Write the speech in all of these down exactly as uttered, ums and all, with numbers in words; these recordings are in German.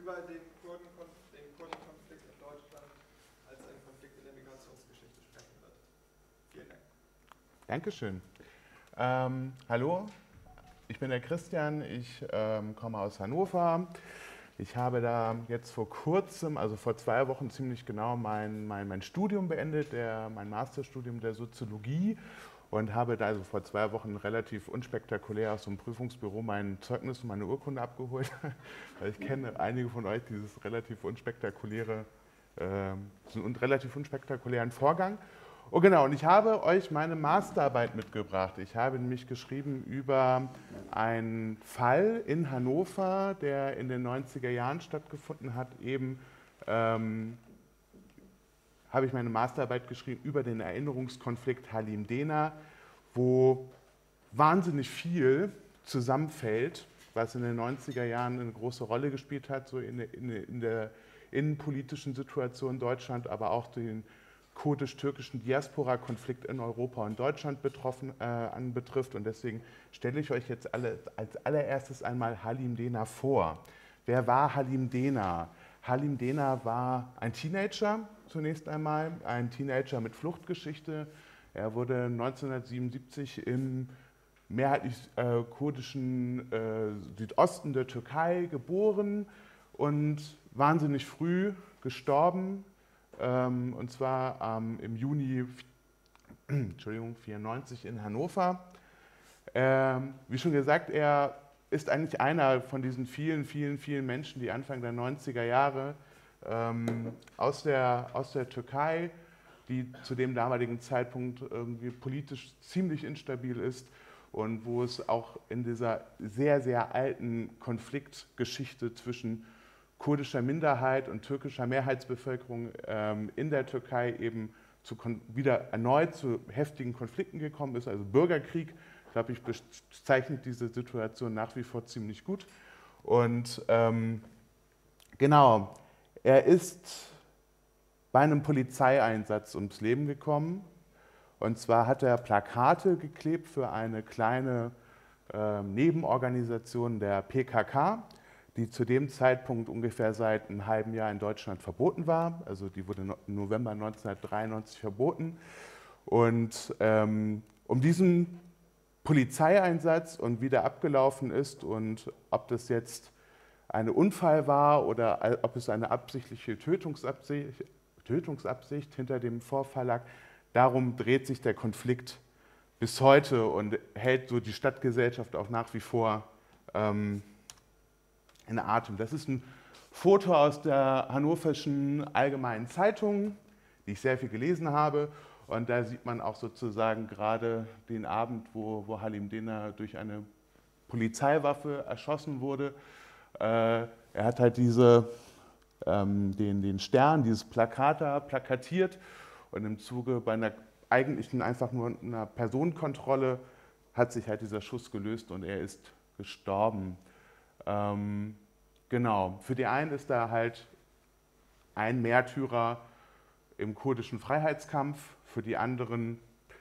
über den Kurdenkonflikt, den Kurdenkonflikt in Deutschland als einen Konflikt in der Migrationsgeschichte sprechen wird. Vielen Dank. Dankeschön. Ähm, hallo, ich bin der Christian, ich ähm, komme aus Hannover. Ich habe da jetzt vor kurzem, also vor zwei Wochen ziemlich genau, mein, mein, mein Studium beendet, der, mein Masterstudium der Soziologie, und habe da also vor zwei Wochen relativ unspektakulär aus so einem Prüfungsbüro mein Zeugnis und meine Urkunde abgeholt. Weil ich kenne einige von euch dieses relativ unspektakuläre, äh, und relativ unspektakulären Vorgang. Oh genau, und ich habe euch meine Masterarbeit mitgebracht. Ich habe nämlich geschrieben über einen Fall in Hannover, der in den neunziger Jahren stattgefunden hat. Eben ähm, habe ich meine Masterarbeit geschrieben über den Erinnerungskonflikt Halim-Dena, wo wahnsinnig viel zusammenfällt, was in den neunziger Jahren eine große Rolle gespielt hat, so in, in, in der innenpolitischen Situation in Deutschland, aber auch den kurdisch-türkischen Diaspora-Konflikt in Europa und Deutschland betroffen, äh, anbetrifft. Und deswegen stelle ich euch jetzt alle, als allererstes einmal Halim-Dena vor. Wer war Halim-Dena? Halim-Dena war ein Teenager, zunächst einmal, ein Teenager mit Fluchtgeschichte. Er wurde neunzehnhundertsiebenundsiebzig im mehrheitlich äh, kurdischen äh, Südosten der Türkei geboren und wahnsinnig früh gestorben. Und zwar ähm, im Juni Entschuldigung, vierundneunzig in Hannover. Ähm, wie schon gesagt, er ist eigentlich einer von diesen vielen, vielen, vielen Menschen, die Anfang der neunziger Jahre ähm, aus, der, aus der Türkei, die zu dem damaligen Zeitpunkt irgendwie politisch ziemlich instabil ist und wo es auch in dieser sehr, sehr alten Konfliktgeschichte zwischen kurdischer Minderheit und türkischer Mehrheitsbevölkerung ähm, in der Türkei eben zu wieder erneut zu heftigen Konflikten gekommen ist, also Bürgerkrieg. Ich glaube, ich bezeichne diese Situation nach wie vor ziemlich gut. Und ähm, genau, er ist bei einem Polizeieinsatz ums Leben gekommen. Und zwar hat er Plakate geklebt für eine kleine äh, Nebenorganisation der P K K, die zu dem Zeitpunkt ungefähr seit einem halben Jahr in Deutschland verboten war. Also die wurde im November neunzehnhundertdreiundneunzig verboten. Und ähm, um diesen Polizeieinsatz und wie der abgelaufen ist und ob das jetzt ein Unfall war oder ob es eine absichtliche Tötungsabsicht, Tötungsabsicht hinter dem Vorfall lag, darum dreht sich der Konflikt bis heute und hält so die Stadtgesellschaft auch nach wie vor ähm, in Atem. Das ist ein Foto aus der Hannoverschen Allgemeinen Zeitung, die ich sehr viel gelesen habe. Und da sieht man auch sozusagen gerade den Abend, wo, wo Halim-Dena durch eine Polizeiwaffe erschossen wurde. Äh, er hat halt diese, ähm, den, den Stern, dieses Plakat da plakatiert. Und im Zuge bei einer eigentlichen einfach nur einer Personenkontrolle hat sich halt dieser Schuss gelöst und er ist gestorben. Ähm, genau, für die einen ist er halt ein Märtyrer im kurdischen Freiheitskampf, für die anderen,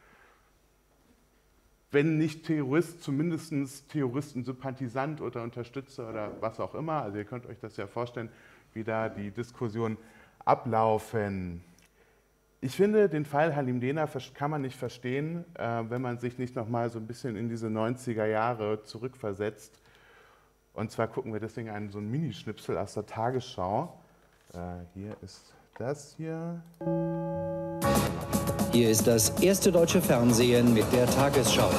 wenn nicht Terrorist, zumindest Terroristensympathisant oder Unterstützer oder was auch immer. Also ihr könnt euch das ja vorstellen, wie da die Diskussionen ablaufen. Ich finde, den Fall Halim-Dena kann man nicht verstehen, wenn man sich nicht noch mal so ein bisschen in diese neunziger Jahre zurückversetzt. Und zwar gucken wir deswegen einen, so einen Minischnipsel aus der Tagesschau. Äh, hier ist das hier. Hier ist das erste deutsche Fernsehen mit der Tagesschau.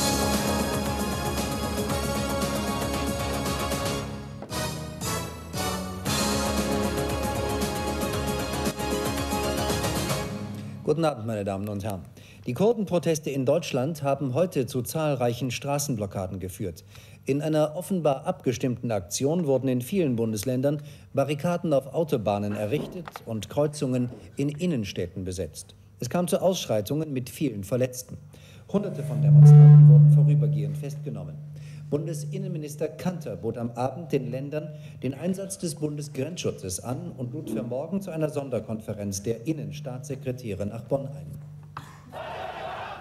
Guten Abend, meine Damen und Herren. Die Kurdenproteste in Deutschland haben heute zu zahlreichen Straßenblockaden geführt. In einer offenbar abgestimmten Aktion wurden in vielen Bundesländern Barrikaden auf Autobahnen errichtet und Kreuzungen in Innenstädten besetzt. Es kam zu Ausschreitungen mit vielen Verletzten. Hunderte von Demonstranten wurden vorübergehend festgenommen. Bundesinnenminister Kanter bot am Abend den Ländern den Einsatz des Bundesgrenzschutzes an und lud für morgen zu einer Sonderkonferenz der Innenstaatssekretäre nach Bonn ein.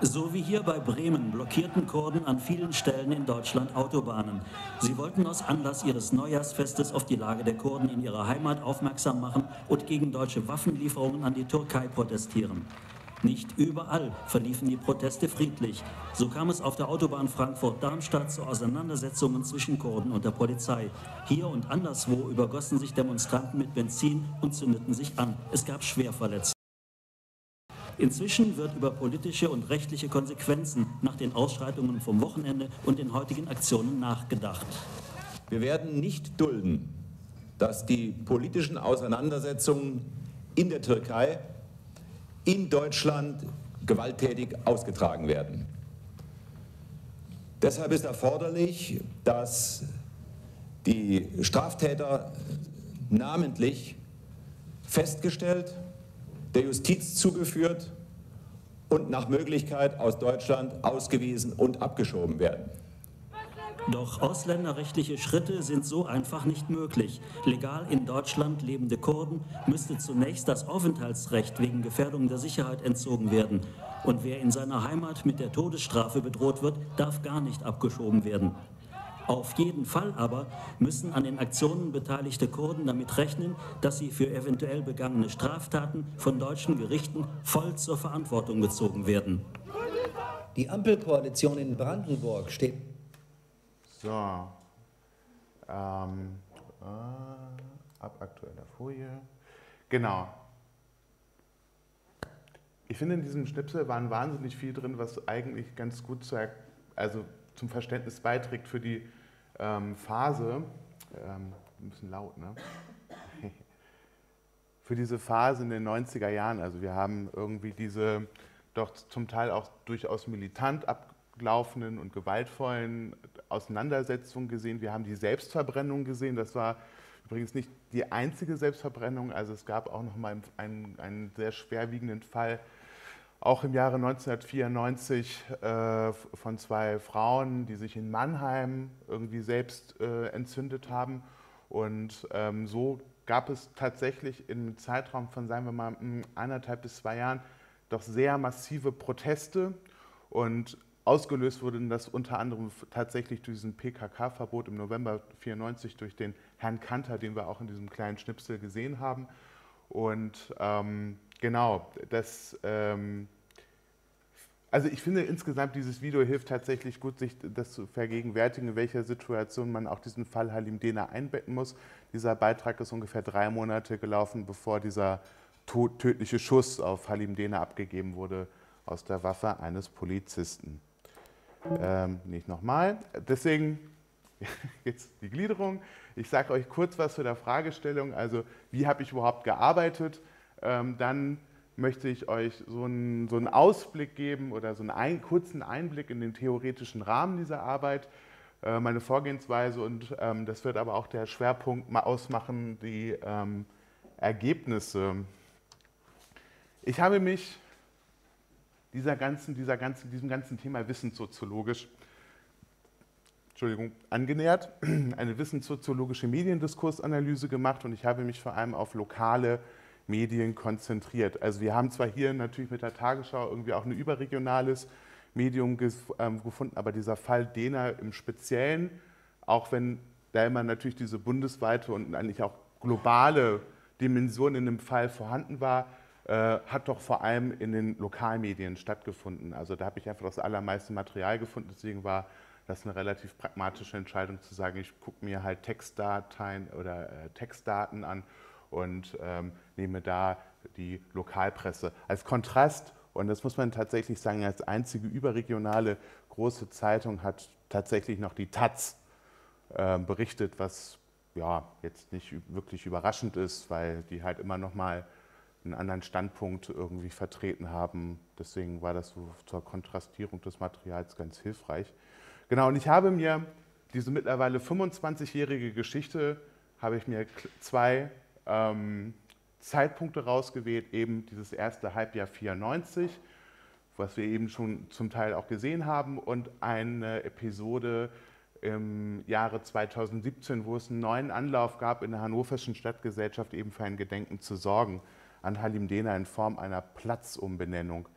So wie hier bei Bremen blockierten Kurden an vielen Stellen in Deutschland Autobahnen. Sie wollten aus Anlass ihres Neujahrsfestes auf die Lage der Kurden in ihrer Heimat aufmerksam machen und gegen deutsche Waffenlieferungen an die Türkei protestieren. Nicht überall verliefen die Proteste friedlich. So kam es auf der Autobahn Frankfurt-Darmstadt zu Auseinandersetzungen zwischen Kurden und der Polizei. Hier und anderswo übergossen sich Demonstranten mit Benzin und zündeten sich an. Es gab Schwerverletzte. Inzwischen wird über politische und rechtliche Konsequenzen nach den Ausschreitungen vom Wochenende und den heutigen Aktionen nachgedacht. Wir werden nicht dulden, dass die politischen Auseinandersetzungen in der Türkei in Deutschland gewalttätig ausgetragen werden. Deshalb ist erforderlich, dass die Straftäter namentlich festgestellt, der Justiz zugeführt und nach Möglichkeit aus Deutschland ausgewiesen und abgeschoben werden. Doch ausländerrechtliche Schritte sind so einfach nicht möglich. Legal in Deutschland lebende Kurden müsste zunächst das Aufenthaltsrecht wegen Gefährdung der Sicherheit entzogen werden. Und wer in seiner Heimat mit der Todesstrafe bedroht wird, darf gar nicht abgeschoben werden. Auf jeden Fall aber müssen an den Aktionen beteiligte Kurden damit rechnen, dass sie für eventuell begangene Straftaten von deutschen Gerichten voll zur Verantwortung gezogen werden. Die Ampelkoalition in Brandenburg steht... So, ähm, äh, ab aktueller Folie. Genau. Ich finde, in diesem Schnipsel waren wahnsinnig viel drin, was eigentlich ganz gut zu, also zum Verständnis beiträgt für die ähm, Phase, ähm, ein bisschen laut, ne? Für diese Phase in den neunziger Jahren. Also wir haben irgendwie diese doch zum Teil auch durchaus militant abgelaufenen und gewaltvollen Auseinandersetzungen gesehen. Wir haben die Selbstverbrennung gesehen. Das war übrigens nicht die einzige Selbstverbrennung. Also es gab auch noch mal einen, einen sehr schwerwiegenden Fall, auch im Jahre neunzehnhundertvierundneunzig, äh, von zwei Frauen, die sich in Mannheim irgendwie selbst äh, entzündet haben. Und ähm, so gab es tatsächlich im Zeitraum von, sagen wir mal, eineinhalb bis zwei Jahren doch sehr massive Proteste. Und ausgelöst wurde das unter anderem tatsächlich durch diesen P K K-Verbot im November neunzehnhundertvierundneunzig durch den Herrn Kanter, den wir auch in diesem kleinen Schnipsel gesehen haben. Und ähm, genau, das, ähm, also ich finde insgesamt, dieses Video hilft tatsächlich gut, sich das zu vergegenwärtigen, in welcher Situation man auch diesen Fall Halim Dena einbetten muss. Dieser Beitrag ist ungefähr drei Monate gelaufen, bevor dieser tödliche Schuss auf Halim Dena abgegeben wurde aus der Waffe eines Polizisten. Ähm, nicht nochmal. Deswegen jetzt die Gliederung. Ich sage euch kurz was zu der Fragestellung, also wie habe ich überhaupt gearbeitet. Ähm, dann möchte ich euch so einen, so einen Ausblick geben oder so einen ein, kurzen Einblick in den theoretischen Rahmen dieser Arbeit, äh, meine Vorgehensweise, und ähm, das wird aber auch der Schwerpunkt mal ausmachen, die ähm, Ergebnisse. Ich habe mich dieser ganzen, dieser ganzen, diesem ganzen Thema wissenssoziologisch Entschuldigung, angenähert, eine wissenssoziologische Mediendiskursanalyse gemacht, und ich habe mich vor allem auf lokale Medien konzentriert. Also wir haben zwar hier natürlich mit der Tagesschau irgendwie auch ein überregionales Medium gefunden, aber dieser Fall Dena im Speziellen, auch wenn da immer natürlich diese bundesweite und eigentlich auch globale Dimension in dem Fall vorhanden war, äh, hat doch vor allem in den Lokalmedien stattgefunden. Also da habe ich einfach das allermeiste Material gefunden, deswegen war das eine relativ pragmatische Entscheidung zu sagen, ich gucke mir halt Textdateien oder äh, Textdaten an und ähm, nehme da die Lokalpresse als Kontrast. Und das muss man tatsächlich sagen, als einzige überregionale große Zeitung hat tatsächlich noch die Taz äh, berichtet, was ja jetzt nicht wirklich überraschend ist, weil die halt immer noch mal einen anderen Standpunkt irgendwie vertreten haben. Deswegen war das so zur Kontrastierung des Materials ganz hilfreich. Genau, und ich habe mir diese mittlerweile fünfundzwanzigjährige Geschichte, habe ich mir zwei ähm, Zeitpunkte rausgewählt, eben dieses erste Halbjahr vierundneunzig, was wir eben schon zum Teil auch gesehen haben, und eine Episode im Jahre zweitausendsiebzehn, wo es einen neuen Anlauf gab, in der Hannoverschen Stadtgesellschaft eben für ein Gedenken zu sorgen an Halim Dena in Form einer Platzumbenennung.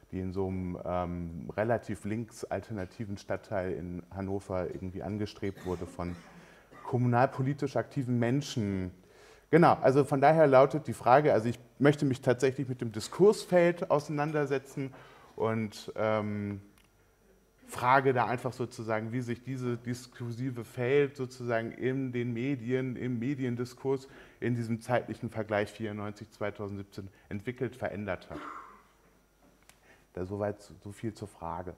die in so einem ähm, relativ links-alternativen Stadtteil in Hannover irgendwie angestrebt wurde von kommunalpolitisch aktiven Menschen. Genau, also von daher lautet die Frage, also ich möchte mich tatsächlich mit dem Diskursfeld auseinandersetzen und ähm, frage da einfach sozusagen, wie sich dieses diskursive Feld sozusagen in den Medien, im Mediendiskurs in diesem zeitlichen Vergleich vierundneunzig bis zweitausendsiebzehn entwickelt, verändert hat. Da soweit so viel zur Frage.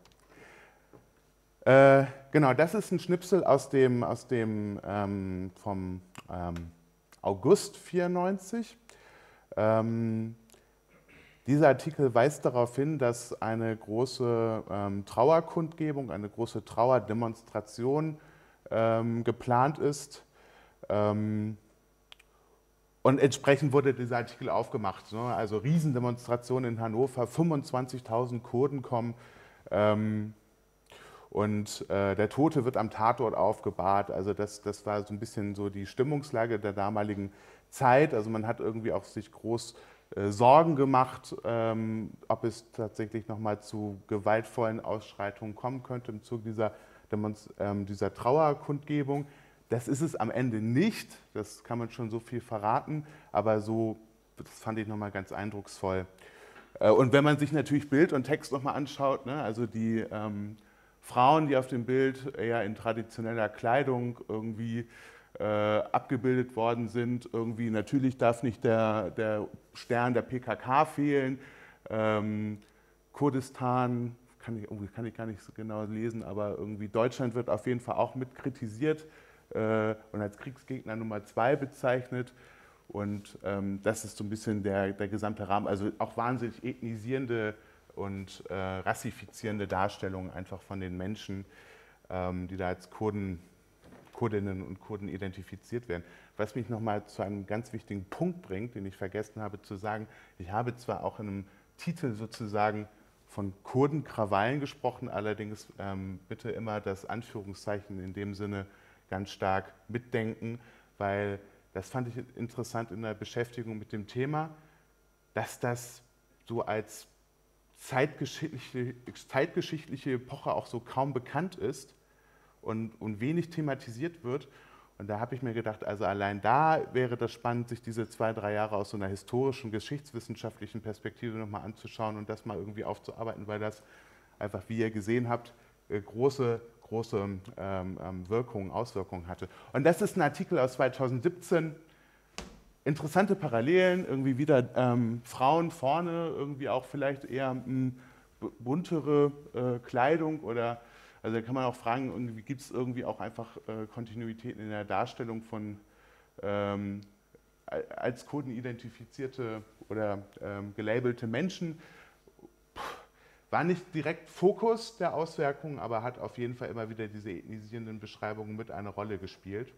Äh, genau, das ist ein Schnipsel aus dem, aus dem ähm, vom ähm, August vierundneunzig. Ähm, Dieser Artikel weist darauf hin, dass eine große ähm, Trauerkundgebung, eine große Trauerdemonstration ähm, geplant ist. Ähm, und entsprechend wurde dieser Artikel aufgemacht. Ne? Also Riesendemonstration in Hannover, fünfundzwanzigtausend Kurden kommen ähm, und äh, der Tote wird am Tatort aufgebahrt. Also das, das war so ein bisschen so die Stimmungslage der damaligen Zeit. Also man hat irgendwie auch sich groß Sorgen gemacht, ähm, ob es tatsächlich nochmal zu gewaltvollen Ausschreitungen kommen könnte im Zuge dieser, ähm, dieser Trauerkundgebung. Das ist es am Ende nicht, das kann man schon so viel verraten, aber so, das fand ich nochmal ganz eindrucksvoll. Äh, und wenn man sich natürlich Bild und Text nochmal anschaut, ne, also die ähm, Frauen, die auf dem Bild eher in traditioneller Kleidung irgendwie Äh, abgebildet worden sind. Irgendwie natürlich darf nicht der, der Stern der P K K fehlen. Ähm, Kurdistan, kann ich, oh, kann ich gar nicht so genau lesen, aber irgendwie Deutschland wird auf jeden Fall auch mit kritisiert äh, und als Kriegsgegner Nummer zwei bezeichnet. Und ähm, das ist so ein bisschen der, der gesamte Rahmen. Also auch wahnsinnig ethnisierende und äh, rassifizierende Darstellungen einfach von den Menschen, ähm, die da als Kurden Kurdinnen und Kurden identifiziert werden. Was mich nochmal zu einem ganz wichtigen Punkt bringt, den ich vergessen habe zu sagen. Ich habe zwar auch in einem Titel sozusagen von Kurdenkrawallen gesprochen, allerdings ähm, bitte immer das Anführungszeichen in dem Sinne ganz stark mitdenken, weil das fand ich interessant in der Beschäftigung mit dem Thema, dass das so als zeitgeschichtliche, zeitgeschichtliche Epoche auch so kaum bekannt ist. Und, und wenig thematisiert wird. Und da habe ich mir gedacht, also allein da wäre das spannend, sich diese zwei, drei Jahre aus so einer historischen, geschichtswissenschaftlichen Perspektive nochmal anzuschauen und das mal irgendwie aufzuarbeiten, weil das einfach, wie ihr gesehen habt, große, große ähm, Wirkungen, Auswirkungen hatte. Und das ist ein Artikel aus zweitausendsiebzehn. Interessante Parallelen, irgendwie wieder ähm, Frauen vorne, irgendwie auch vielleicht eher ähm, buntere äh, Kleidung oder also da kann man auch fragen, gibt es irgendwie auch einfach äh, Kontinuitäten in der Darstellung von ähm, als Kurden identifizierte oder ähm, gelabelte Menschen. Puh, war nicht direkt Fokus der Auswirkungen, aber hat auf jeden Fall immer wieder diese ethnisierenden Beschreibungen mit eine Rolle gespielt.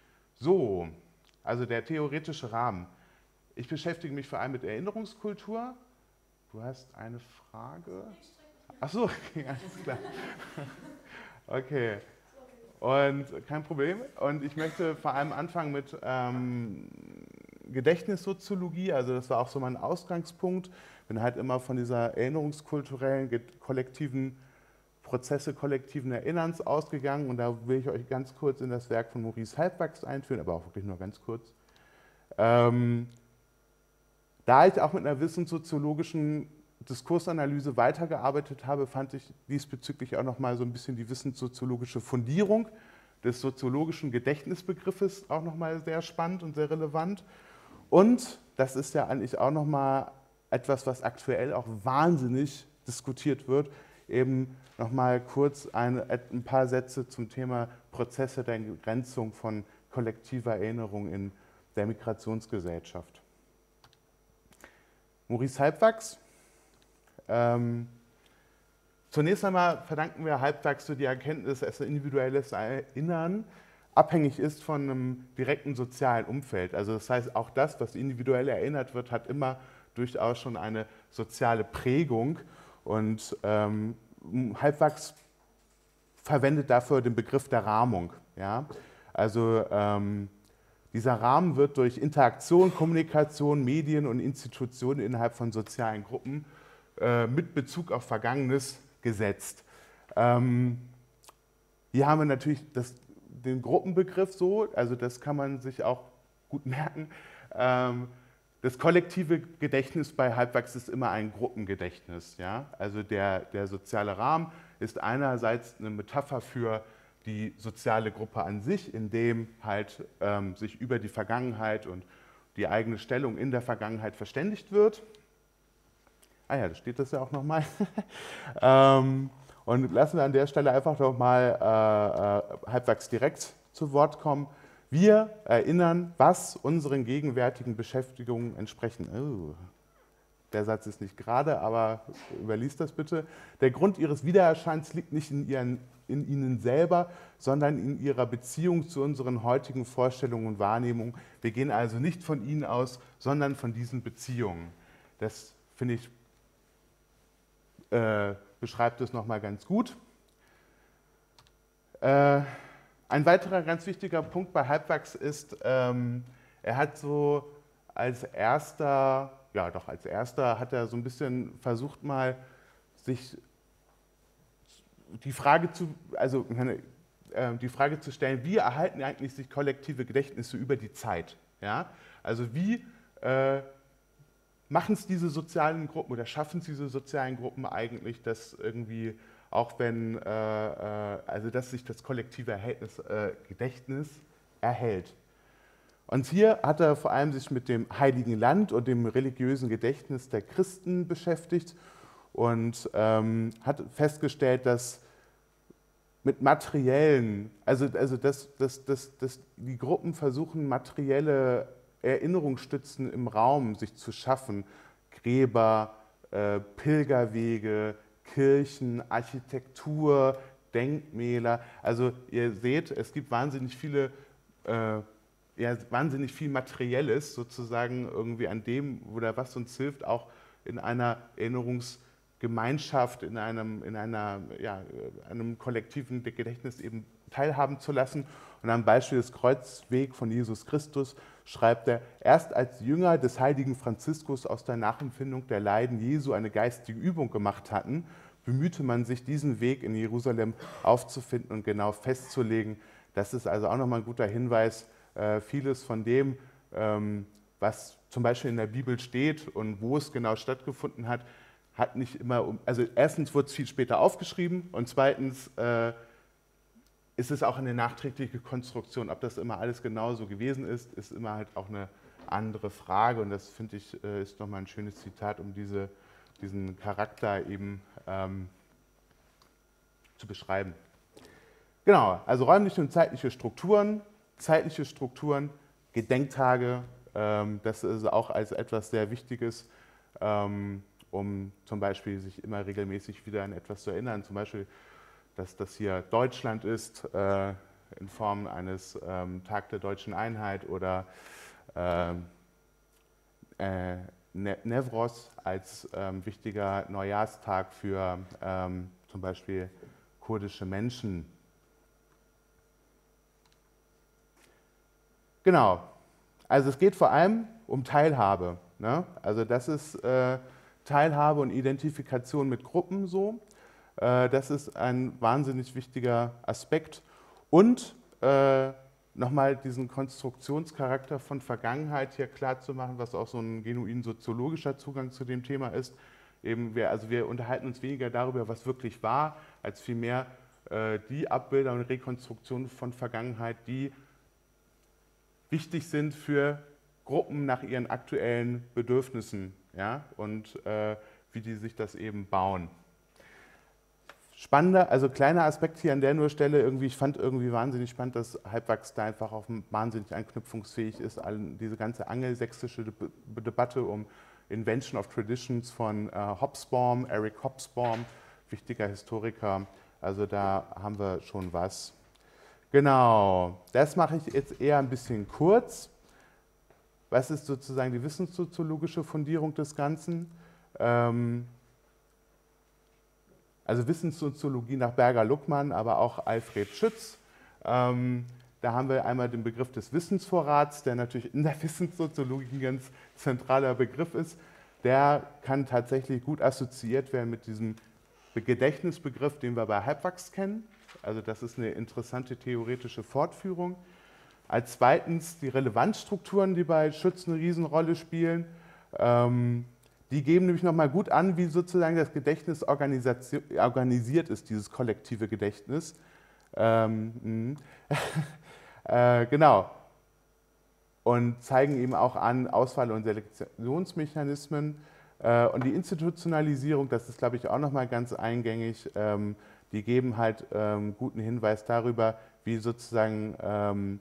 So, also der theoretische Rahmen. Ich beschäftige mich vor allem mit Erinnerungskultur. Du hast eine Frage? Ach so, okay, alles klar. Okay, und kein Problem. Und ich möchte vor allem anfangen mit ähm, Gedächtnissoziologie, also das war auch so mein Ausgangspunkt. Bin halt immer von dieser erinnerungskulturellen, kollektiven Prozesse, kollektiven Erinnerns ausgegangen und da will ich euch ganz kurz in das Werk von Maurice Halbwachs einführen, aber auch wirklich nur ganz kurz. Ähm, da ich auch mit einer wissenssoziologischen Diskursanalyse weitergearbeitet habe, fand ich diesbezüglich auch nochmal so ein bisschen die wissenssoziologische Fundierung des soziologischen Gedächtnisbegriffes auch nochmal sehr spannend und sehr relevant. Und das ist ja eigentlich auch nochmal etwas, was aktuell auch wahnsinnig diskutiert wird, eben nochmal kurz ein, ein paar Sätze zum Thema Prozesse der Entgrenzung von kollektiver Erinnerung in der Migrationsgesellschaft. Maurice Halbwachs. Ähm, zunächst einmal verdanken wir Halbwachs so die Erkenntnis, dass individuelles Erinnern abhängig ist von einem direkten sozialen Umfeld. Also das heißt, auch das, was individuell erinnert wird, hat immer durchaus schon eine soziale Prägung. Und ähm, Halbwachs verwendet dafür den Begriff der Rahmung. Ja? Also ähm, dieser Rahmen wird durch Interaktion, Kommunikation, Medien und Institutionen innerhalb von sozialen Gruppen äh, mit Bezug auf Vergangenes gesetzt. Ähm, hier haben wir natürlich das, den Gruppenbegriff so, also das kann man sich auch gut merken. Ähm, das kollektive Gedächtnis bei Halbwachs ist immer ein Gruppengedächtnis. Ja? Also der, der soziale Rahmen ist einerseits eine Metapher für die soziale Gruppe an sich, in dem halt ähm, sich über die Vergangenheit und die eigene Stellung in der Vergangenheit verständigt wird. Ah ja, da steht das ja auch nochmal. ähm, und lassen wir an der Stelle einfach nochmal äh, äh, Halbwachs direkt zu Wort kommen. Wir erinnern, was unseren gegenwärtigen Beschäftigungen entsprechen. Oh, der Satz ist nicht gerade, aber überlies das bitte. Der Grund ihres Wiedererscheins liegt nicht in, ihren, in ihnen selber, sondern in ihrer Beziehung zu unseren heutigen Vorstellungen und Wahrnehmungen. Wir gehen also nicht von ihnen aus, sondern von diesen Beziehungen. Das, finde ich, äh, beschreibt es nochmal ganz gut. Äh, Ein weiterer ganz wichtiger Punkt bei Halbwachs ist, ähm, er hat so als erster, ja doch als erster, hat er so ein bisschen versucht mal, sich die Frage zu, also äh, die Frage zu stellen, wie erhalten eigentlich sich kollektive Gedächtnisse über die Zeit? Ja? Also wie äh, machen es diese sozialen Gruppen oder schaffen es diese sozialen Gruppen eigentlich, dass irgendwie auch wenn, äh, also dass sich das kollektive Erhältnis, äh, Gedächtnis erhält. Und hier hat er vor allem sich mit dem Heiligen Land und dem religiösen Gedächtnis der Christen beschäftigt und ähm, hat festgestellt, dass mit materiellen, also, also dass, dass, dass, dass die Gruppen versuchen, materielle Erinnerungsstützen im Raum sich zu schaffen, Gräber, äh, Pilgerwege, Kirchen, Architektur, Denkmäler. Also ihr seht, es gibt wahnsinnig viele, äh, ja, wahnsinnig viel Materielles sozusagen irgendwie an dem, oder was uns hilft, auch in einer Erinnerungsgemeinschaft, in einem, in einer, ja, einem kollektiven Gedächtnis eben teilhaben zu lassen. Und am Beispiel des Kreuzwegs von Jesus Christus schreibt er, erst als Jünger des heiligen Franziskus aus der Nachempfindung der Leiden Jesu eine geistige Übung gemacht hatten, bemühte man sich, diesen Weg in Jerusalem aufzufinden und genau festzulegen. Das ist also auch nochmal ein guter Hinweis. Äh, vieles von dem, ähm, was zum Beispiel in der Bibel steht und wo es genau stattgefunden hat, hat nicht immer, also erstens wurde es viel später aufgeschrieben und zweitens äh, ist es auch eine nachträgliche Konstruktion. Ob das immer alles genauso gewesen ist, ist immer halt auch eine andere Frage. Und das, finde ich, ist nochmal ein schönes Zitat, um diese, diesen Charakter eben ähm, zu beschreiben. Genau, also räumliche und zeitliche Strukturen, zeitliche Strukturen, Gedenktage, ähm, das ist auch als etwas sehr Wichtiges, ähm, um zum Beispiel sich immer regelmäßig wieder an etwas zu erinnern. Zum Beispiel, dass das hier Deutschland ist, äh, in Form eines ähm, Tag der Deutschen Einheit oder äh, äh, Nevros als ähm, wichtiger Neujahrstag für ähm, zum Beispiel kurdische Menschen. Genau, also es geht vor allem um Teilhabe. Ne? Also das ist äh, Teilhabe und Identifikation mit Gruppen so. Das ist ein wahnsinnig wichtiger Aspekt. Und äh, nochmal diesen Konstruktionscharakter von Vergangenheit hier klar zu machen, was auch so ein genuin soziologischer Zugang zu dem Thema ist. Eben wir, also wir unterhalten uns weniger darüber, was wirklich war, als vielmehr äh, die Abbilder und Rekonstruktionen von Vergangenheit, die wichtig sind für Gruppen nach ihren aktuellen Bedürfnissen, ja, und äh, wie die sich das eben bauen. Spannender, also kleiner Aspekt hier an der nur Stelle, irgendwie, ich fand irgendwie wahnsinnig spannend, dass Halbwachs da einfach auch wahnsinnig anknüpfungsfähig ist, diese ganze angelsächsische Debatte um Invention of Traditions von äh, Hobsbawm, Eric Hobsbawm, wichtiger Historiker, also da haben wir schon was. Genau, das mache ich jetzt eher ein bisschen kurz. Was ist sozusagen die wissenssoziologische Fundierung des Ganzen? Ähm, Also Wissenssoziologie nach Berger-Luckmann, aber auch Alfred Schütz. Ähm, da haben wir einmal den Begriff des Wissensvorrats, der natürlich in der Wissenssoziologie ein ganz zentraler Begriff ist. der kann tatsächlich gut assoziiert werden mit diesem Gedächtnisbegriff, den wir bei Halbwachs kennen. Also das ist eine interessante theoretische Fortführung. Als zweitens die Relevanzstrukturen, die bei Schütz eine Riesenrolle spielen. Ähm, die geben nämlich nochmal gut an, wie sozusagen das Gedächtnis organisiert ist, dieses kollektive Gedächtnis. Ähm, äh, genau. Und zeigen eben auch an Auswahl- und Selektionsmechanismen. Äh, und die Institutionalisierung, das ist, glaube ich, auch nochmal ganz eingängig, ähm, die geben halt ähm, guten Hinweis darüber, wie sozusagen ähm,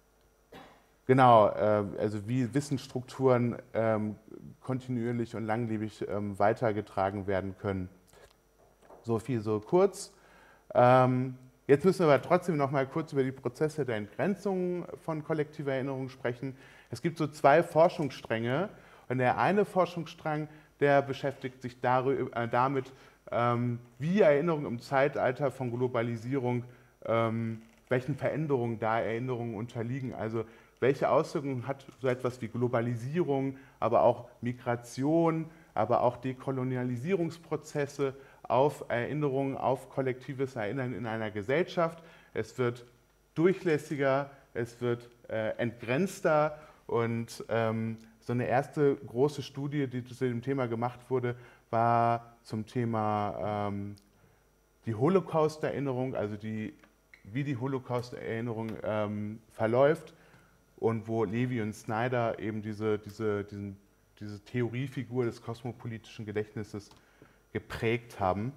genau, äh, also wie Wissensstrukturen ähm, kontinuierlich und langlebig ähm, weitergetragen werden können. So viel so kurz. Ähm, jetzt müssen wir aber trotzdem noch mal kurz über die Prozesse der Entgrenzung von kollektiver Erinnerung sprechen. Es gibt so zwei Forschungsstränge und der eine Forschungsstrang, der beschäftigt sich darüber, äh, damit, ähm, wie Erinnerungen im Zeitalter von Globalisierung, ähm, welchen Veränderungen da Erinnerungen unterliegen. Also welche Auswirkungen hat so etwas wie Globalisierung, aber auch Migration, aber auch Dekolonialisierungsprozesse auf Erinnerungen, auf kollektives Erinnern in einer Gesellschaft. Es wird durchlässiger, es wird äh, entgrenzter und ähm, so eine erste große Studie, die zu dem Thema gemacht wurde, war zum Thema ähm, die Holocaust-Erinnerung, also die, wie die Holocaust-Erinnerung ähm, verläuft und wo Levy und Snyder eben diese, diese, diesen, diese Theoriefigur des kosmopolitischen Gedächtnisses geprägt haben.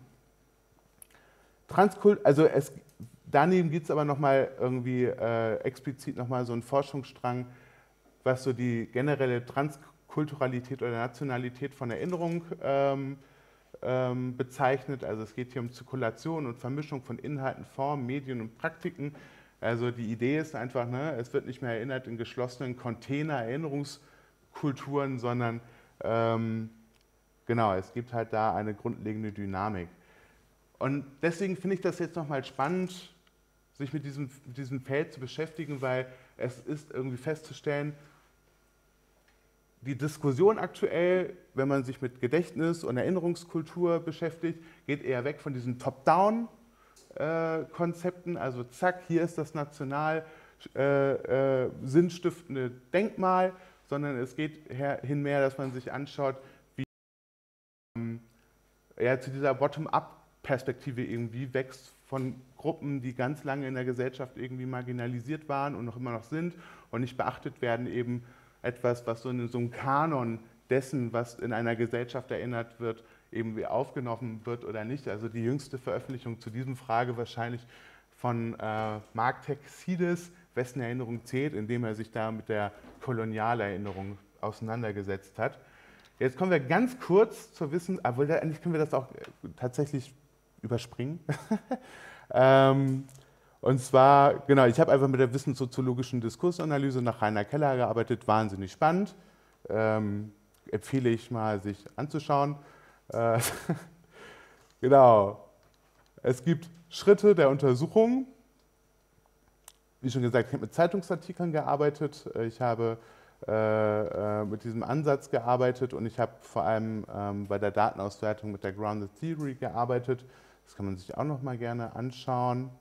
Transkult, also es, daneben gibt es aber nochmal irgendwie äh, explizit nochmal so einen Forschungsstrang, was so die generelle Transkulturalität oder Nationalität von Erinnerung ähm, ähm, bezeichnet. Also es geht hier um Zirkulation und Vermischung von Inhalten, Formen, Medien und Praktiken. Also die Idee ist einfach, ne, es wird nicht mehr erinnert in geschlossenen Container, Erinnerungskulturen, sondern ähm, genau, es gibt halt da eine grundlegende Dynamik. Und deswegen finde ich das jetzt nochmal spannend, sich mit diesem, mit diesem Feld zu beschäftigen, weil es ist irgendwie festzustellen, die Diskussion aktuell, wenn man sich mit Gedächtnis und Erinnerungskultur beschäftigt, geht eher weg von diesen Top-Down-Konzepten, also zack, hier ist das national äh, äh, sinnstiftende Denkmal, sondern es geht her, hin mehr, dass man sich anschaut, wie ähm, ja, zu dieser Bottom-up-Perspektive irgendwie wächst von Gruppen, die ganz lange in der Gesellschaft irgendwie marginalisiert waren und noch immer noch sind und nicht beachtet werden, eben etwas, was so in so einem Kanon dessen, was in einer Gesellschaft erinnert wird, eben aufgenommen wird oder nicht. Also die jüngste Veröffentlichung zu diesem Frage wahrscheinlich von äh, Mark Texides, wessen Erinnerung zählt, indem er sich da mit der Kolonialerinnerung auseinandergesetzt hat. Jetzt kommen wir ganz kurz zur Wissen, aber eigentlich können wir das auch tatsächlich überspringen. ähm, Und zwar, genau, ich habe einfach mit der wissenssoziologischen Diskursanalyse nach Rainer Keller gearbeitet, wahnsinnig spannend. Ähm, empfehle ich mal, sich anzuschauen. Äh, genau. Es gibt Schritte der Untersuchung. Wie schon gesagt, ich habe mit Zeitungsartikeln gearbeitet. Ich habe äh, mit diesem Ansatz gearbeitet und ich habe vor allem ähm, bei der Datenauswertung mit der Grounded Theory gearbeitet. Das kann man sich auch noch mal gerne anschauen.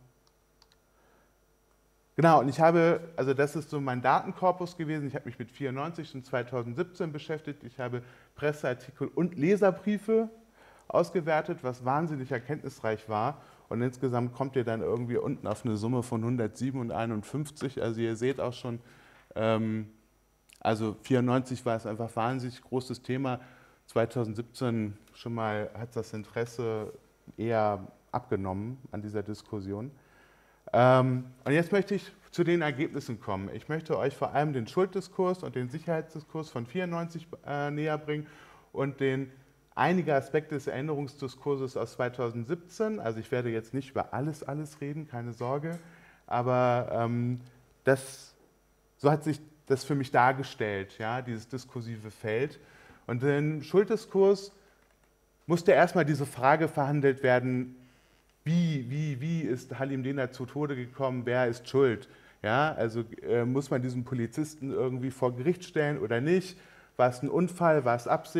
Genau, und ich habe, also das ist so mein Datenkorpus gewesen, ich habe mich mit vierundneunzig und zweitausendsiebzehn beschäftigt, ich habe Presseartikel und Leserbriefe ausgewertet, was wahnsinnig erkenntnisreich war und insgesamt kommt ihr dann irgendwie unten auf eine Summe von hundertsiebenundeinundfünfzig, also ihr seht auch schon, ähm, also vierundneunzig war es einfach wahnsinnig großes Thema, zweitausendsiebzehn schon mal hat das Interesse eher abgenommen an dieser Diskussion. Ähm, und jetzt möchte ich zu den Ergebnissen kommen. Ich möchte euch vor allem den Schulddiskurs und den Sicherheitsdiskurs von vierundneunzig äh, näher bringen und den einige Aspekte des Erinnerungsdiskurses aus zweitausendsiebzehn. Also ich werde jetzt nicht über alles, alles reden, keine Sorge, aber ähm, das, so hat sich das für mich dargestellt, ja, dieses diskursive Feld. Und im Schulddiskurs musste erstmal diese Frage verhandelt werden, Wie, wie, wie ist Halim Dena zu Tode gekommen? Wer ist schuld? Ja, also äh, muss man diesen Polizisten irgendwie vor Gericht stellen oder nicht? War es ein Unfall? War es Absicht?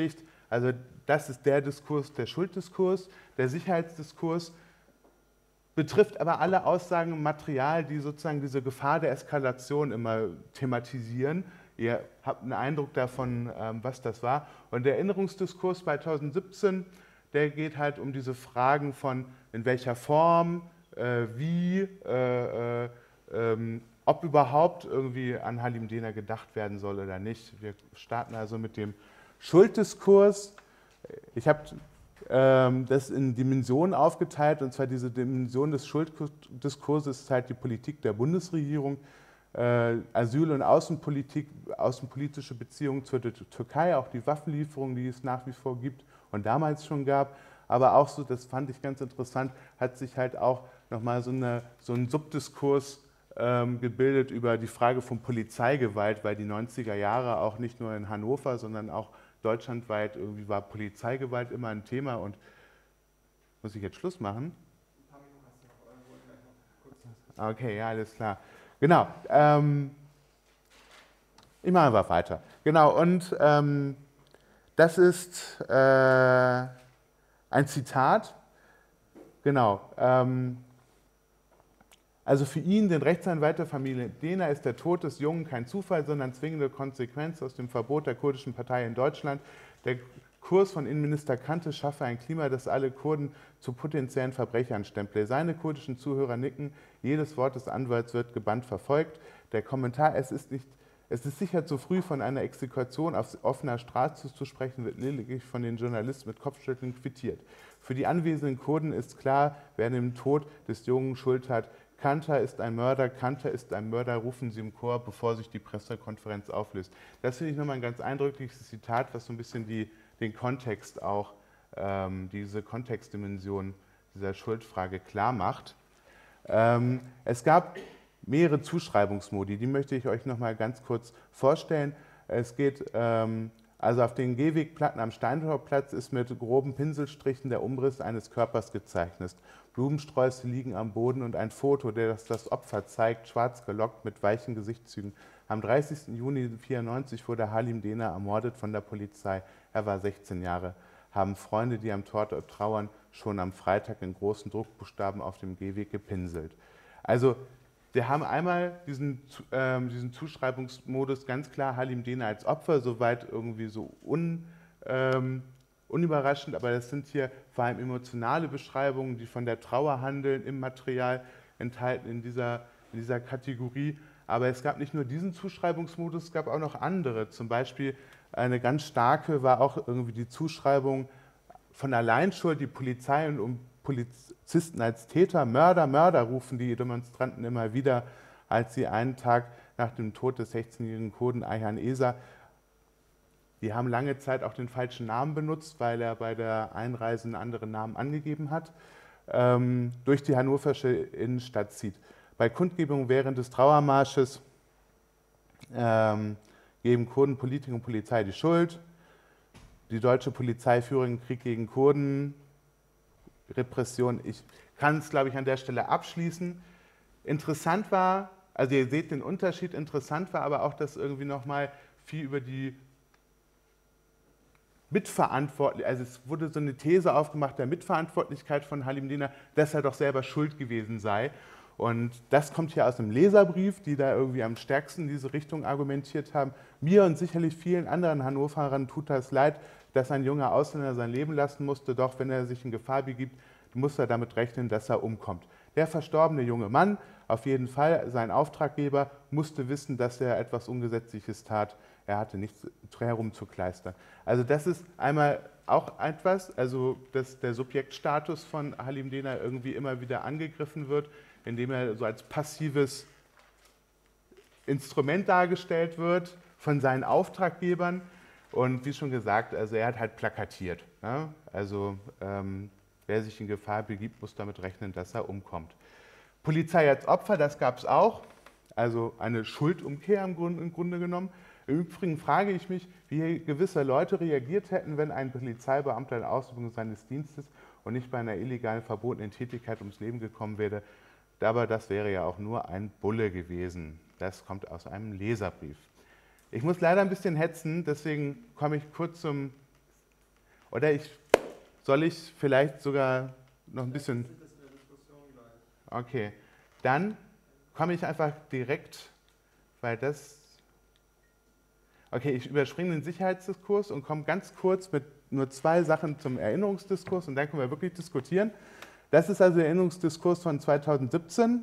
Also das ist der Diskurs, der Schulddiskurs, der Sicherheitsdiskurs, betrifft aber alle Aussagen im Material, die sozusagen diese Gefahr der Eskalation immer thematisieren. Ihr habt einen Eindruck davon, was das war. Und der Erinnerungsdiskurs zweitausendsiebzehn, der geht halt um diese Fragen von in welcher Form, äh, wie, äh, äh, ähm, ob überhaupt irgendwie an Halim Dehner gedacht werden soll oder nicht. Wir starten also mit dem Schulddiskurs. Ich habe ähm, das in Dimensionen aufgeteilt, und zwar diese Dimension des Schulddiskurses ist halt die Politik der Bundesregierung, äh, Asyl- und Außenpolitik, außenpolitische Beziehungen zur Türkei, auch die Waffenlieferungen, die es nach wie vor gibt und damals schon gab. Aber auch so, das fand ich ganz interessant, hat sich halt auch nochmal so, eine, so ein Subdiskurs ähm, gebildet über die Frage von Polizeigewalt, weil die neunziger Jahre auch nicht nur in Hannover, sondern auch deutschlandweit irgendwie war Polizeigewalt immer ein Thema. Und muss ich jetzt Schluss machen? Okay, ja, alles klar. Genau. Ähm, ich mache einfach weiter. Genau, und ähm, das ist äh, ein Zitat. Genau. Ähm, also für ihn, den Rechtsanwalt der Familie Dehner, ist der Tod des Jungen kein Zufall, sondern zwingende Konsequenz aus dem Verbot der kurdischen Partei in Deutschland. Der Kurs von Innenminister Kante schaffe ein Klima, das alle Kurden zu potenziellen Verbrechern stemple. Seine kurdischen Zuhörer nicken, jedes Wort des Anwalts wird gebannt verfolgt. Der Kommentar, es ist, nicht, es ist sicher zu früh, von einer Exekution auf offener Straße zu sprechen, wird lediglich von den Journalisten mit Kopfschütteln quittiert. Für die anwesenden Kurden ist klar, wer an dem Tod des Jungen Schuld hat. Kanter ist ein Mörder, Kanter ist ein Mörder, rufen Sie im Chor, bevor sich die Pressekonferenz auflöst. Das finde ich nochmal ein ganz eindrückliches Zitat, was so ein bisschen die, den Kontext auch, ähm, diese Kontextdimension dieser Schuldfrage klar macht. Ähm, es gab mehrere Zuschreibungsmodi, die möchte ich euch nochmal ganz kurz vorstellen. Es geht ähm, also auf den Gehwegplatten am Steintorplatz ist mit groben Pinselstrichen der Umriss eines Körpers gezeichnet. Blumensträuße liegen am Boden und ein Foto, das das Opfer zeigt, schwarz gelockt mit weichen Gesichtszügen. Am dreißigsten Juni neunzehnhundertvierundneunzig wurde Halim Dehner ermordet von der Polizei. Er war sechzehn Jahre. Haben Freunde, die am Tatort trauern, schon am Freitag in großen Druckbuchstaben auf dem Gehweg gepinselt. Also wir haben einmal diesen, äh, diesen Zuschreibungsmodus, ganz klar Halim Dehner als Opfer, soweit irgendwie so un, ähm, unüberraschend, aber das sind hier vor allem emotionale Beschreibungen, die von der Trauer handeln, im Material enthalten in dieser, in dieser Kategorie. Aber es gab nicht nur diesen Zuschreibungsmodus, es gab auch noch andere. Zum Beispiel eine ganz starke war auch irgendwie die Zuschreibung von Alleinschuld, die Polizei und um Polizisten als Täter, Mörder, Mörder rufen die Demonstranten immer wieder, als sie einen Tag nach dem Tod des sechzehnjährigen Kurden Ayhan Esa, die haben lange Zeit auch den falschen Namen benutzt, weil er bei der Einreise einen anderen Namen angegeben hat, ähm, durch die hannoversche Innenstadt zieht. Bei Kundgebungen während des Trauermarsches ähm, geben Kurden, Politiker und Polizei die Schuld. Die deutsche Polizei führe den Krieg gegen Kurden, Repression. Ich kann es, glaube ich, an der Stelle abschließen. Interessant war, also ihr seht den Unterschied, interessant war aber auch, dass irgendwie nochmal viel über die Mitverantwortlichkeit, also es wurde so eine These aufgemacht der Mitverantwortlichkeit von Halim Dehner, dass er doch selber schuld gewesen sei. Und das kommt hier aus einem Leserbrief, die da irgendwie am stärksten in diese Richtung argumentiert haben. Mir und sicherlich vielen anderen Hannoverern tut das leid, dass ein junger Ausländer sein Leben lassen musste, doch wenn er sich in Gefahr begibt, muss er damit rechnen, dass er umkommt. Der verstorbene junge Mann, auf jeden Fall sein Auftraggeber, musste wissen, dass er etwas Ungesetzliches tat. Er hatte nichts herumzukleistern. Also das ist einmal auch etwas, also dass der Subjektstatus von Halim Dehner irgendwie immer wieder angegriffen wird, indem er so als passives Instrument dargestellt wird von seinen Auftraggebern. Und wie schon gesagt, also er hat halt plakatiert. Ja? Also ähm, wer sich in Gefahr begibt, muss damit rechnen, dass er umkommt. Polizei als Opfer, das gab es auch. Also eine Schuldumkehr im Grunde, im Grunde genommen. Im Übrigen frage ich mich, wie gewisse Leute reagiert hätten, wenn ein Polizeibeamter in Ausübung seines Dienstes und nicht bei einer illegalen verbotenen Tätigkeit ums Leben gekommen wäre. Aber das wäre ja auch nur ein Bulle gewesen. Das kommt aus einem Leserbrief. Ich muss leider ein bisschen hetzen, deswegen komme ich kurz zum Oder ich, soll ich vielleicht sogar noch ein bisschen... Okay, dann komme ich einfach direkt, weil das... Okay, ich überspringe den Sicherheitsdiskurs und komme ganz kurz mit nur zwei Sachen zum Erinnerungsdiskurs und dann können wir wirklich diskutieren. Das ist also der Erinnerungsdiskurs von zweitausendsiebzehn.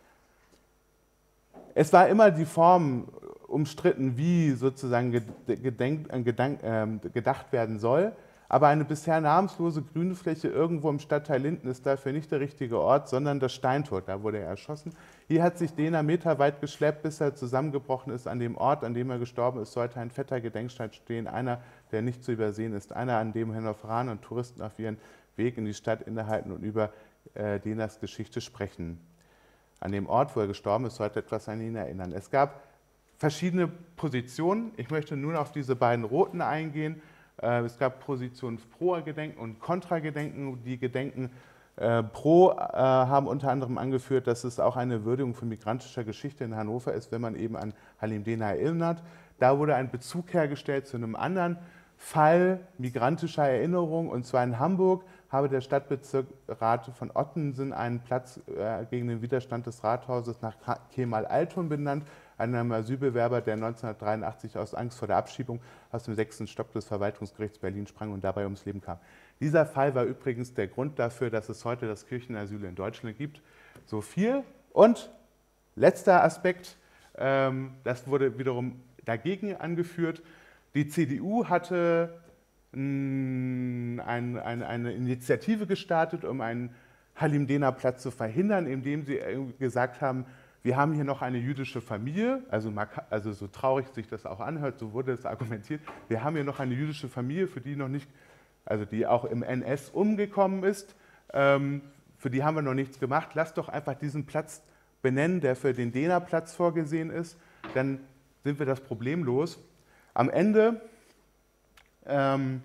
Es war immer die Form umstritten, wie sozusagen gedenkt, gedank, äh, gedacht werden soll, aber eine bisher namenslose grüne Fläche irgendwo im Stadtteil Linden ist dafür nicht der richtige Ort, sondern das Steintor, da wurde er erschossen. Hier hat sich Dehner meterweit geschleppt, bis er zusammengebrochen ist. An dem Ort, an dem er gestorben ist, sollte ein fetter Gedenkstein stehen, einer, der nicht zu übersehen ist, einer, an dem Hannoveraner und Touristen auf ihren Weg in die Stadt innehalten und über äh, Dehners Geschichte sprechen. An dem Ort, wo er gestorben ist, sollte etwas an ihn erinnern. Es gab verschiedene Positionen. Ich möchte nun auf diese beiden roten eingehen. Es gab Positionen pro Gedenken und kontra Gedenken. Die Gedenken äh, pro äh, haben unter anderem angeführt, dass es auch eine Würdigung von migrantischer Geschichte in Hannover ist, wenn man eben an Halim Dehner erinnert. Da wurde ein Bezug hergestellt zu einem anderen Fall migrantischer Erinnerung, und zwar in Hamburg habe der Stadtbezirksrat von Ottensen einen Platz äh, gegen den Widerstand des Rathauses nach Kemal Altun benannt, einem Asylbewerber, der neunzehnhundertdreiundachtzig aus Angst vor der Abschiebung aus dem sechsten Stock des Verwaltungsgerichts Berlin sprang und dabei ums Leben kam. Dieser Fall war übrigens der Grund dafür, dass es heute das Kirchenasyl in Deutschland gibt. So viel. Und letzter Aspekt, ähm, das wurde wiederum dagegen angeführt. Die C D U hatte mh, ein, ein, eine Initiative gestartet, um einen Halim Dehner Platz zu verhindern, indem sie gesagt haben, wir haben hier noch eine jüdische Familie, also, also so traurig sich das auch anhört, so wurde es argumentiert, wir haben hier noch eine jüdische Familie, für die noch nicht, also die auch im N S umgekommen ist, ähm, für die haben wir noch nichts gemacht, lasst doch einfach diesen Platz benennen, der für den Dehner Platz vorgesehen ist, dann sind wir das Problem los. Am Ende ähm,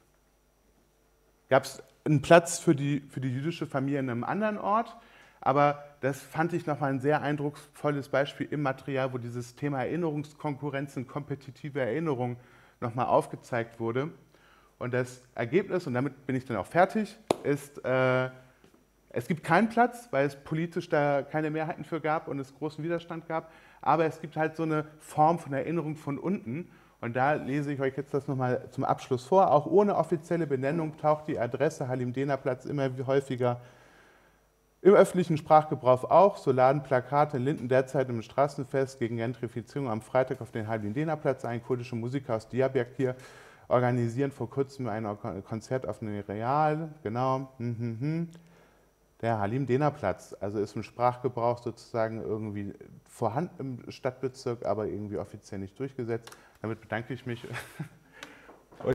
gab es einen Platz für die, für die jüdische Familie in einem anderen Ort, aber das fand ich nochmal ein sehr eindrucksvolles Beispiel im Material, wo dieses Thema Erinnerungskonkurrenzen, kompetitive Erinnerung nochmal aufgezeigt wurde. Und das Ergebnis, und damit bin ich dann auch fertig, ist, äh, es gibt keinen Platz, weil es politisch da keine Mehrheiten für gab und es großen Widerstand gab, aber es gibt halt so eine Form von Erinnerung von unten. Und da lese ich euch jetzt das nochmal zum Abschluss vor. Auch ohne offizielle Benennung taucht die Adresse Halim Dehner Platz immer häufiger im öffentlichen Sprachgebrauch auch. So laden Plakate in Linden derzeit im Straßenfest gegen Gentrifizierung am Freitag auf den Halim Dehner Platz ein. Kurdische Musiker aus Diyarbakir organisieren vor kurzem ein Konzert auf dem Real. Genau. Der Halim Dehner Platz. Also ist im Sprachgebrauch sozusagen irgendwie vorhanden im Stadtbezirk, aber irgendwie offiziell nicht durchgesetzt. Damit bedanke ich mich.